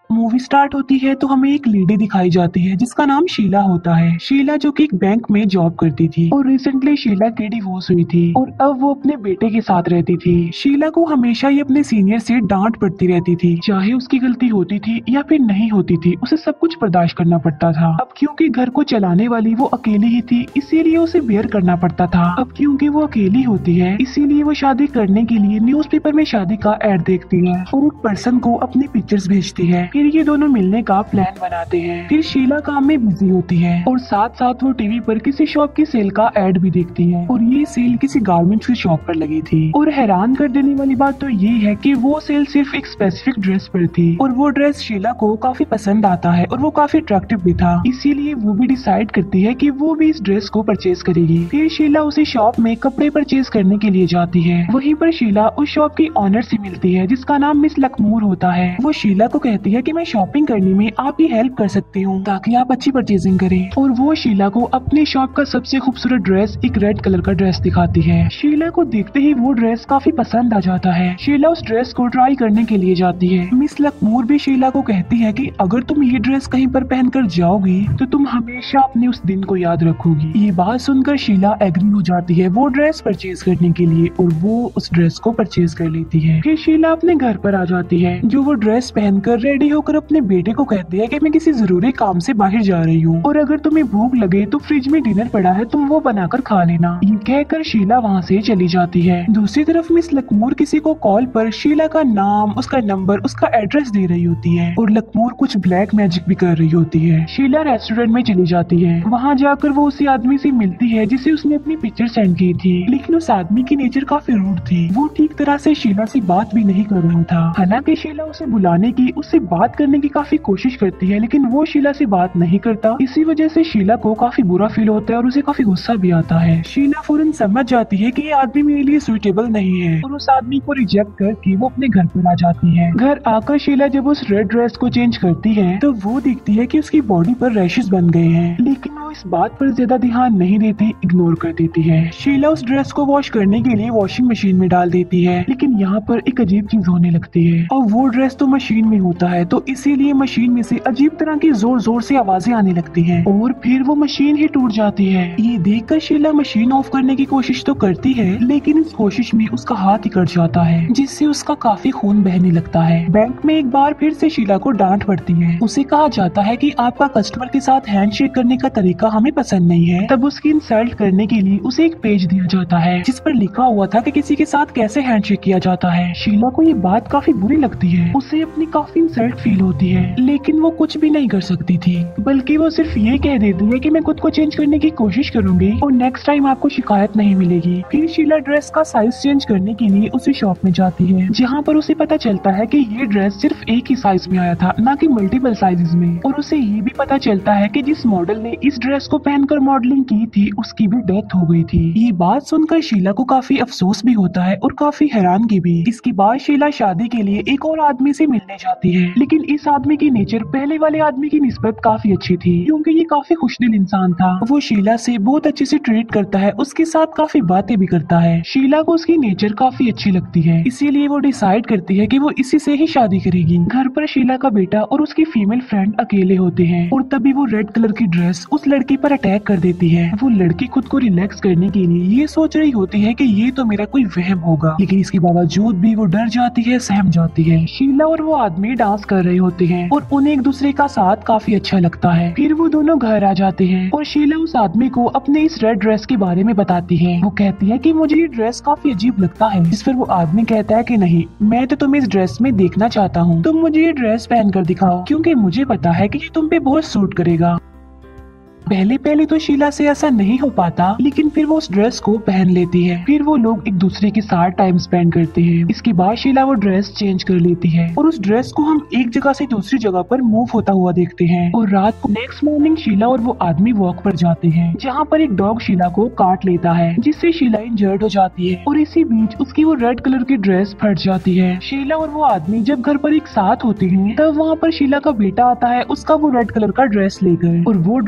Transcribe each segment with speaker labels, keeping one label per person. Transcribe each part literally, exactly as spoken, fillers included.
Speaker 1: Movie start होती है तो हमें एक लेडी दिखाई जाती है जिसका नाम शीला होता है। शीला जो कि एक बैंक में जॉब करती थी और रिसेंटली शीला की डिवोर्स हुई थी और अब वो अपने बेटे के साथ रहती थी। शीला को हमेशा ही अपने सीनियर से डांट पड़ती रहती थी, चाहे उसकी गलती होती थी या फिर नहीं होती थी, उसे सब कुछ बर्दाश्त करना पड़ता था। अब क्योंकि घर को चलाने वाली वो अकेली ही थी, इसीलिए उसे बेयर करना पड़ता था। अब क्योंकि वो अकेली होती है, इसीलिए वो शादी करने के लिए न्यूज़पेपर में शादी का एड देखती है और एक पर्सन को अपनी पिक्चर्स भेजती है। फिर ये दोनों मिलने का प्लान बनाते हैं। फिर शीला काम में बिजी होती है और साथ साथ वो टीवी पर किसी शॉप की सेल का एड भी देखती है और ये सेल किसी गारमेंट्स की शॉप पर लगी थी। और हैरान कर देने वाली बात तो ये है कि वो सेल सिर्फ एक स्पेसिफिक ड्रेस पर थी और वो ड्रेस शीला को काफी पसंद आता है और वो काफी अट्रैक्टिव भी था, इसीलिए वो भी डिसाइड करती है कि वो भी इस ड्रेस को परचेज करेगी। फिर शीला उसी शॉप में कपड़े परचेज करने के लिए जाती है। वहीं पर शीला उस शॉप की ऑनर से मिलती है जिसका नाम मिस लखनूर होता है। वो शीला को कहती है कि मैं शॉपिंग करने में आपकी हेल्प कर सकती हूँ ताकि आप अच्छी परचेजिंग करें, और वो शीला को अपनी शॉप का सबसे खूबसूरत ड्रेस एक रेड कलर का ड्रेस दिखाती है। शीला को देखते ही वो ड्रेस काफी पसंद आ जाता है। शीला उस ड्रेस को ट्राई करने के लिए जाती है। मिस लखनूर भी शीला को कहती है कि अगर तुम ये ड्रेस कहीं पर पहनकर जाओगी तो तुम हमेशा अपने उस दिन को याद रखोगी। ये बात सुनकर शीला एग्री हो जाती है वो ड्रेस परचेज करने के लिए और वो उस ड्रेस को परचेज कर लेती है। फिर शीला अपने घर पर आ जाती है, जो वो ड्रेस पहनकर रेडी होकर अपने बेटे को कहती है कि मैं किसी जरूरी काम से बाहर जा रही हूँ और अगर तुम्हें भूख लगे तो फ्रिज में डिनर पड़ा है, तुम वो बनाकर खा लेना। ये कहकर शीला वहाँ से चली जाती है। दूसरी तरफ मिस लखनूर किसी को कॉल पर शीला का नाम, उसका नंबर, उसका एड्रेस दे रही होती है और लखनूर कुछ ब्लैक मैजिक भी कर रही होती है। शीला रेस्टोरेंट में चली जाती है। वहाँ जाकर वो उसी आदमी से मिलती है जिसे उसने अपनी पिक्चर सेंड की थी, लेकिन उस आदमी की नेचर काफी रूड थी। वो ठीक तरह से शीला से बात भी नहीं कर रहा था। हालांकि शीला उसे बुलाने की, उससे बात करने की काफी कोशिश करती है, लेकिन वो शीला से बात नहीं करता। इसी वजह से शीला को काफी बुरा फील होता है और उसे काफी गुस्सा भी आता है। शीला फौरन समझ जाती है कि ये आदमी मेरे लिए सुइटेबल नहीं है और उस आदमी को रिजेक्ट करके वो अपने घर पर आ जाती है। घर आकर शीला जब उस रेड ड्रेस को चेंज करती है तो वो देखती है कि उसकी बॉडी पर रैशेस बन गए हैं, लेकिन वो इस बात पर ज्यादा ध्यान नहीं देती, इग्नोर कर देती है। शीला उस ड्रेस को वॉश करने के लिए वॉशिंग मशीन में डाल देती है, लेकिन यहाँ पर एक अजीब चीज होने लगती है और वो ड्रेस तो मशीन में होता है, तो इसीलिए मशीन में से अजीब तरह की जोर जोर से आवाजें आने लगती हैं और फिर वो मशीन ही टूट जाती है। ये देखकर शीला मशीन ऑफ करने की कोशिश तो करती है, लेकिन इस कोशिश में उसका हाथ ही कट जाता है जिससे उसका काफी खून बहने लगता है। बैंक में एक बार फिर से शीला को डांट पड़ती है। उसे कहा जाता है कि आपका कस्टमर के साथ हैंडशेक करने का तरीका हमें पसंद नहीं है। तब उसकी इंसल्ट करने के लिए उसे एक पेज दिया जाता है जिस पर लिखा हुआ था कि किसी के साथ कैसे हैंडशेक किया जाता है। शीला को ये बात काफी बुरी लगती है, उसे अपनी काफी इंसल्ट फील होती है, लेकिन वो कुछ भी नहीं कर सकती थी, बल्कि वो सिर्फ ये कह देती है कि मैं खुद को चेंज करने की कोशिश करूंगी और नेक्स्ट टाइम आपको शिकायत नहीं मिलेगी। फिर शीला ड्रेस का साइज चेंज करने के लिए उसी शॉप में जाती है, जहाँ पर उसे पता चलता है कि ये ड्रेस सिर्फ एक ही साइज में आया था, न कि मल्टीपल साइजेस में। और उसे ये भी पता चलता है कि जिस मॉडल ने इस ड्रेस को पहनकर मॉडलिंग की थी उसकी भी डेथ हो गई थी। ये बात सुनकर शीला को काफी अफसोस भी होता है और काफी हैरानगी भी। इसके बाद शीला शादी के लिए एक और आदमी से मिलने जाती है, लेकिन इस आदमी की नेचर पहले वाले आदमी की निस्बत काफी अच्छी थी, क्योंकि ये काफी खुशदिल इंसान था। वो शीला से बहुत अच्छे से ट्रीट करता है, उसके साथ काफी बातें भी करता है। शीला को उसकी नेचर काफी अच्छी लगती है, इसीलिए वो डिसाइड करती है कि वो इसी से ही शादी करेगी। घर पर शीला का बेटा और उसकी फीमेल फ्रेंड अकेले होते हैं और तभी वो रेड कलर की ड्रेस उस लड़की पर अटैक कर देती है। वो लड़की खुद को रिलैक्स करने के लिए ये सोच रही होती है कि ये तो मेरा कोई वहम होगा, लेकिन इसके बावजूद भी वो डर जाती है, सहम जाती है। शीला और वो आदमी डांस कर रहे होते हैं और उन्हें एक दूसरे का साथ काफी अच्छा लगता है। फिर वो दोनों घर आ जाते हैं और शीला उस आदमी को अपने इस रेड ड्रेस के बारे में बताती है। वो कहती है कि मुझे ये ड्रेस काफी अजीब लगता है, जिस पर वो आदमी कहता है कि नहीं, मैं तो तुम्हें इस ड्रेस में देखना चाहता हूँ, तुम मुझे ये ड्रेस पहन कर दिखाओ क्योंकि मुझे पता है कि ये तुम पे बहुत सूट करेगा। पहले पहले तो शीला से ऐसा नहीं हो पाता, लेकिन फिर वो उस ड्रेस को पहन लेती है। फिर वो लोग एक दूसरे के साथ टाइम स्पेंड करते हैं। इसके बाद शीला वो ड्रेस चेंज कर लेती है और उस ड्रेस को हम एक जगह से दूसरी जगह पर मूव होता हुआ देखते हैं। और रात को नेक्स्ट मॉर्निंग शीला और वो आदमी वॉक पर जाते हैं, जहाँ पर एक डॉग शीला को काट लेता है, जिससे शीला इंजर्ड हो जाती है और इसी बीच उसकी वो रेड कलर की ड्रेस फट जाती है। शीला और वो आदमी जब घर पर एक साथ होते हैं तब वहाँ पर शीला का बेटा आता है, उसका वो रेड कलर का ड्रेस लेकर, और वो ड्रेस वो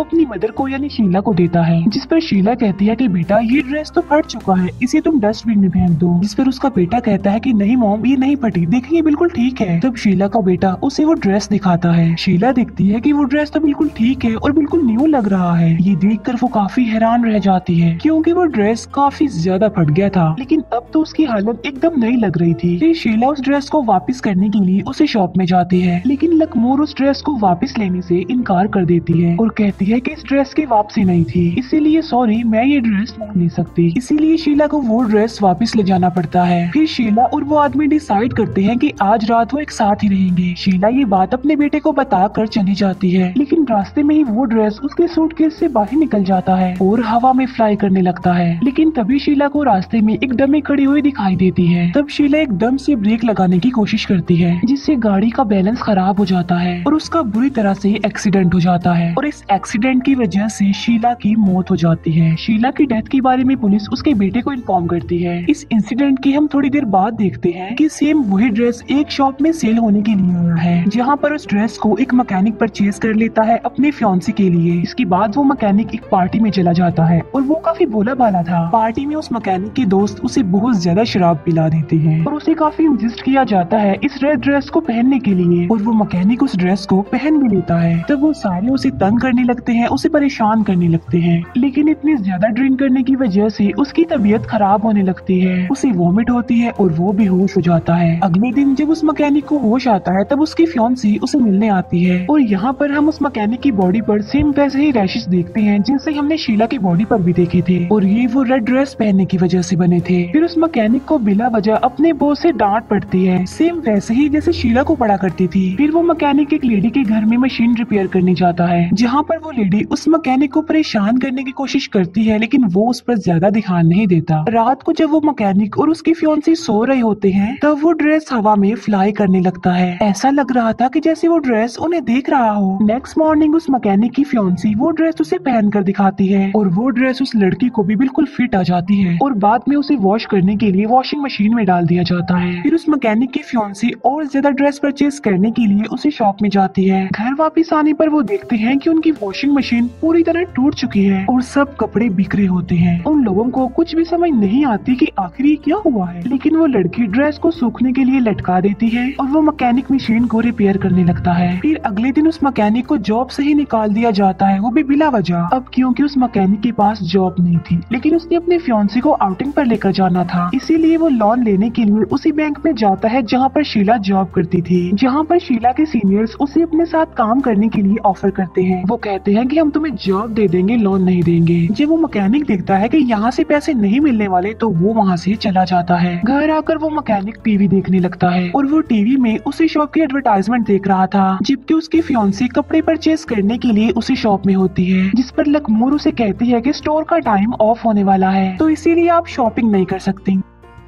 Speaker 1: अपनी मदर को यानी शीला को देता है, जिस पर शीला कहती है कि बेटा ये ड्रेस तो फट चुका है, इसे तुम डस्टबिन में फेंक दो। जिस पर उसका बेटा कहता है कि नहीं मॉम ये नहीं फटी, देखिए ये बिल्कुल ठीक है। तब शीला का बेटा उसे वो ड्रेस दिखाता है। शीला देखती है कि वो ड्रेस तो बिल्कुल ठीक है और बिल्कुल न्यू लग रहा है। ये देखकर वो काफी हैरान रह जाती है क्योंकि वो ड्रेस काफी ज्यादा फट गया था, लेकिन अब तो उसकी हालत एकदम नई लग रही थी। फिर शीला उस ड्रेस को वापस करने के लिए उसे शॉप में जाती है, लेकिन लखमोर उस ड्रेस को वापस लेने से इनकार कर देती है और कहती है कि इस ड्रेस की वापसी नहीं थी, इसीलिए सॉरी मैं ये ड्रेस नहीं ले सकती। इसीलिए शीला को वो ड्रेस वापस ले जाना पड़ता है। फिर शीला और वो आदमी डिसाइड करते हैं कि आज रात वो एक साथ ही रहेंगे। शीला ये बात अपने बेटे को बता कर चली जाती है, लेकिन रास्ते में ही वो ड्रेस उसके सूटकेस से बाहर निकल जाता है और हवा में फ्लाई करने लगता है। लेकिन तभी शीला को रास्ते में एक डमी खड़ी हुई दिखाई देती है। तब शीला एकदम से ब्रेक लगाने की कोशिश करती है, जिससे गाड़ी का बैलेंस खराब हो जाता है और उसका बुरी तरह से एक्सीडेंट हो जाता है और इस एक्सीडेंट की वजह से शीला की मौत हो जाती है। शीला की डेथ के बारे में पुलिस उसके बेटे को इन्फॉर्म करती है। इस इंसिडेंट की हम थोड़ी देर बाद देखते हैं कि सेम वही ड्रेस एक शॉप में सेल होने के लिए आया है, जहाँ पर उस ड्रेस को एक मैकेनिक परचेज कर लेता है अपने फियांसी के लिए। इसके बाद वो मैकेनिक एक पार्टी में चला जाता है और वो काफी भोला भाला था। पार्टी में उस मैकेनिक के दोस्त उसे बहुत ज्यादा शराब पिला देते हैं और उसे काफी इंसिस्ट किया जाता है इस रेड ड्रेस को पहनने के लिए और वो मैकेनिक उस ड्रेस को पहन भी लेता है। तब वो सारे उसे तंग करने लगते हैं, उसे परेशान करने लगते हैं, लेकिन इतनी ज्यादा ड्रिंक करने की वजह से उसकी तबीयत खराब होने लगती है, उसे वॉमिट होती है और वो बेहोश हो जाता है। अगले दिन जब उस मैकेनिक को होश आता है तब उसकी फियांसी उसे मिलने आती है और यहाँ पर हम उस मैकेनिक की बॉडी पर सेम वैसे ही रैशेस देखते हैं जिनसे हमने शीला की बॉडी पर भी देखे थे और ये वो रेड ड्रेस पहनने की वजह से बने थे। फिर उस मैकेनिक को बिला वजह अपने बॉस से डांट पड़ती है, सेम वैसे ही जैसे शीला को पड़ा करती थी। फिर वो मैकेनिक एक लेडी के घर में मशीन रिपेयर करने जाता है, जहाँ पर वो लेडी उस मैकेनिक को परेशान करने की कोशिश करती है, लेकिन वो उस पर ज्यादा ध्यान नहीं देता। रात को जब वो मैकेनिक और उसकी फियांसी सो रहे होते हैं तब वो ड्रेस हवा में फ्लाई करने लगता है। ऐसा लग रहा था कि जैसे वो ड्रेस उन्हें देख रहा हो। नेक्स्ट मॉर्निंग उस मैकेनिक की फियांसी वो ड्रेस उसे पहन कर दिखाती है और वो ड्रेस उस लड़की को भी बिल्कुल फिट आ जाती है और बाद में उसे वॉश करने के लिए वॉशिंग मशीन में डाल दिया जाता है। फिर उस मैकेनिक की फियांसी और ज्यादा ड्रेस परचेज करने के लिए उसे शॉप में जाती है। घर वापस आने पर वो देखते हैं कि उनकी वॉशिंग मशीन पूरी तरह टूट चुकी है और सब कपड़े बिखरे होते हैं। उन लोगों को कुछ भी समझ नहीं आती कि आखिर ये क्या हुआ है, लेकिन वो लड़की ड्रेस को सूखने के लिए लटका देती है और वो मैकेनिक मशीन को रिपेयर करने लगता है। फिर अगले दिन उस मैकेनिक को जॉब से ही निकाल दिया जाता है, वो भी बिला वजह। अब क्योंकि उस मैकेनिक के पास जॉब नहीं थी, लेकिन उसने अपने फियांसी को आउटिंग पर लेकर जाना था, इसीलिए वो लोन लेने के लिए उसी बैंक में जाता है जहाँ पर शीला जॉब करती थी। जहाँ पर शीला के सीनियर्स उसे अपने साथ काम करने के लिए ऑफर करते हैं। वो कहते हैं कि हम तुम्हें जॉब दे देंगे, लोन नहीं देंगे। जब वो मैकेनिक देखता है कि यहाँ से पैसे नहीं मिलने वाले तो वो वहाँ से चला जाता है। घर आकर वो मैकेनिक टीवी देखने लगता है और वो टीवी में उसी शॉप की एडवर्टाइजमेंट देख रहा था, जबकि उसकी फियांसी कपड़े परचेज करने के लिए उसी शॉप में होती है, जिस पर लखमोर उसे कहती है कि स्टोर का टाइम ऑफ होने वाला है तो इसीलिए आप शॉपिंग नहीं कर सकती।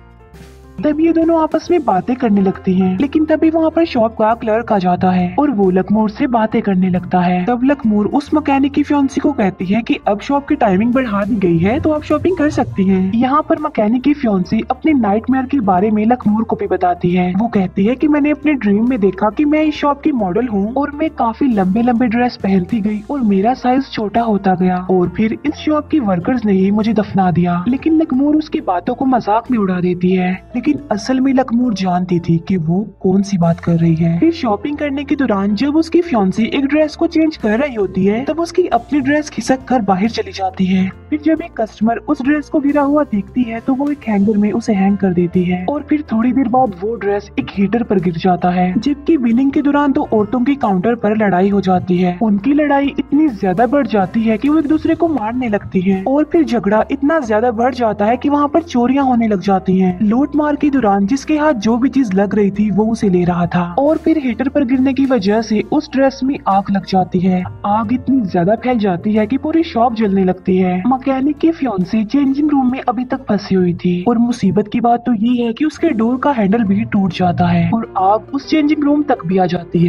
Speaker 1: तब ये दोनों आपस में बातें करने लगती हैं, लेकिन तभी वहाँ पर शॉप का क्लर्क आ जाता है और वो लखमोर से बातें करने लगता है। तब लखमोर उस मैकेनिक की फियांसी को कहती है कि अब शॉप की टाइमिंग बढ़ा दी गई है तो आप शॉपिंग कर सकती हैं। यहाँ पर मैकेनिक की फियांसी अपने नाइटमेयर के बारे में लखमोर को भी बताती है। वो कहती है कि मैंने अपने ड्रीम में देखा कि मैं इस शॉप की मॉडल हूँ और मैं काफी लंबे लंबे ड्रेस पहनती गई और मेरा साइज छोटा होता गया और फिर इस शॉप की वर्कर्स ने ही मुझे दफना दिया। लेकिन लखमोर उसकी बातों को मजाक में उड़ा देती है, लेकिन असल में लखमोर जानती थी कि वो कौन सी बात कर रही है। फिर शॉपिंग करने के दौरान जब उसकी फियांसी एक ड्रेस को चेंज कर रही होती है तब उसकी अपनी ड्रेस खिसक कर बाहर चली जाती है। फिर जब एक कस्टमर उस ड्रेस को गिरा हुआ देखती है तो वो एक हैंगर में उसे हैंग कर देती है और फिर थोड़ी देर बाद वो ड्रेस एक हीटर पर गिर जाता है। जबकि बिलिंग के दौरान तो औरतों की काउंटर पर लड़ाई हो जाती है। उनकी लड़ाई इतनी ज्यादा बढ़ जाती है कि वो एक दूसरे को मारने लगती है और फिर झगड़ा इतना ज्यादा बढ़ जाता है कि वहाँ पर चोरियां होने लग जाती हैं। लूट मार के दौरान जिसके हाथ जो भी चीज लग रही थी वो उसे ले रहा था और फिर हीटर पर गिरने की वजह से उस ड्रेस में आग लग जाती है। आग इतनी ज्यादा फैल जाती है कि पूरी शॉप जलने लगती है। मैकेनिक की फियांसी चेंजिंग रूम में अभी तक फंसी हुई थी और मुसीबत की बात तो ये है कि उसके डोर का हैंडल भी टूट जाता है और आग उस चेंजिंग रूम तक भी आ जाती है और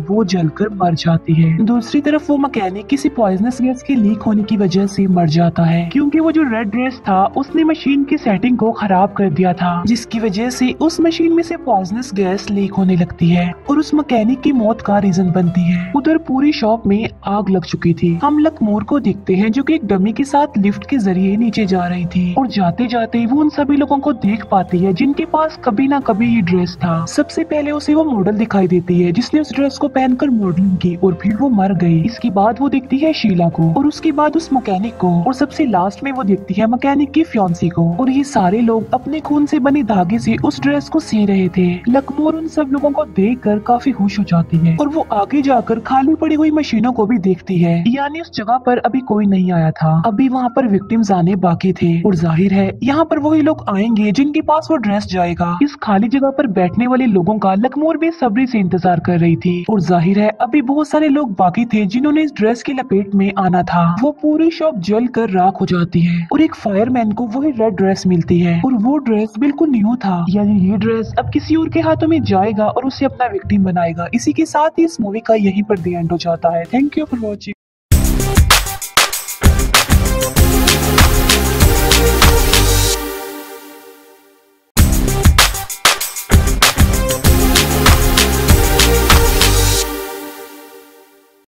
Speaker 1: वो जलकर मर जाती है। दूसरी तरफ वो मैकेनिक किसी पॉइजनस गैस के लीक होने की वजह से मर जाता है, क्योंकि वो जो रेड ड्रेस था उसने मशीन की सेटिंग को खराब कर दिया था, जिसकी वजह से उस मशीन में से पॉइजनस गैस लीक होने लगती है और उस मैकेनिक की मौत का रीजन बनती है। उधर पूरी शॉप में आग लग चुकी थी। हम लकमोर को देखते हैं जो कि एक डमी के साथ लिफ्ट के जरिए नीचे जा रही थी और जाते जाते वो उन सभी लोगों को देख पाती है जिनके पास कभी ना कभी ये ड्रेस था। सबसे पहले उसे वो मॉडल दिखाई देती है जिसने उस ड्रेस को पहनकर मॉडलिंग की और फिर वो मर गई। इसके बाद वो देखती है शीला को और उसके बाद उस मैकेनिक को और सबसे लास्ट में वो देखती है मैकेनिक की फियांसी को। और ये सारे लोग अपने खून से बने धागे से उस ड्रेस को सी रहे थे। लकमोर उन सब लोगों को देखकर काफी खुश हो जाती है और वो आगे जाकर खाली पड़ी हुई मशीनों को भी देखती है, यानी उस जगह पर अभी कोई नहीं आया था, अभी वहाँ पर विक्टिम्स आने बाकी थे और जाहिर है यहाँ पर वही लोग आएंगे जिनके पास वो ड्रेस जाएगा। इस खाली जगह पर बैठने वाले लोगों का लकमोर बेसब्री से इंतजार कर रही थी और जाहिर है अभी बहुत सारे लोग बाकी थे जिन्होंने इस ड्रेस की लपेट में आना था। वो पूरी शॉप जल कर राख हो जाती है और एक फायरमैन को वही रेड ड्रेस मिलती है और वो ड्रेस बिल्कुल न्यू था, यानी ये ड्रेस अब किसी और के हाथों में जाएगा और उसे अपना विक्टिम बनाएगा। इसी के साथ ही इस मूवी का यहीं पर द एंड हो जाता है। Thank you for watching.